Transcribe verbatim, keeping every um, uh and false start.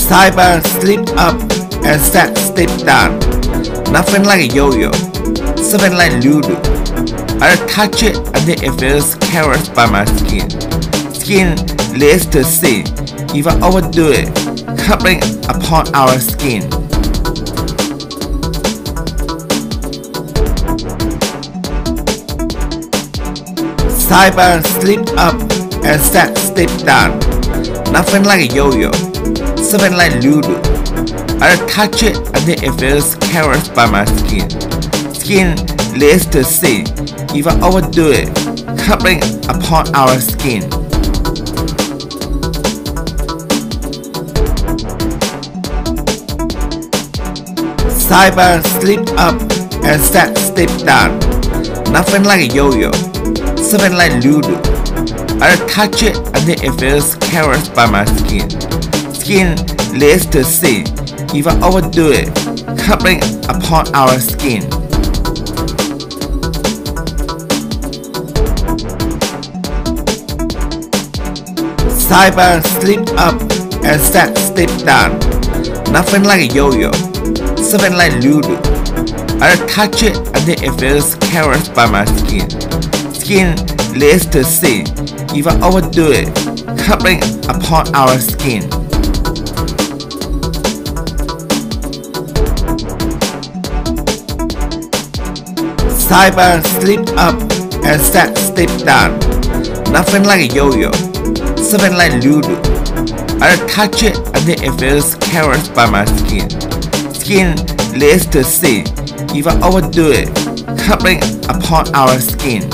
Sideburn slipped up and sat stiff down. Nothing like a yo-yo, something like Lulu. I touch it and then it feels caressed by my skin. Skin lays to sin, if I overdo it, covering upon our skin. Sideburn slipped up and sat stiff down. Nothing like a yo-yo, something like Lulu. I touch it and then it feels caressed by my skin. Skin lays to sin, if I overdo it, covering upon our skin. Sideburn slipped up and sat stiff down. Nothing like a yo-yo, something like Lulu. I touch it and then it feels caressed by my skin. Skin lays to sin, if I overdo it, covering upon our skin. Sideburn slipped up and sat stiff down. Nothing like a yo-yo, something like Lulu. I touch it and then it feels caressed by my skin. Skin lays to sin, if I overdo it, covering upon our skin. Sideburn slipped up and sat stiff down. Nothing like a yo-yo, something like Lulu. I touch it and then it feels caressed by my skin. Skin lays to sin, if I overdo it, covering upon our skin.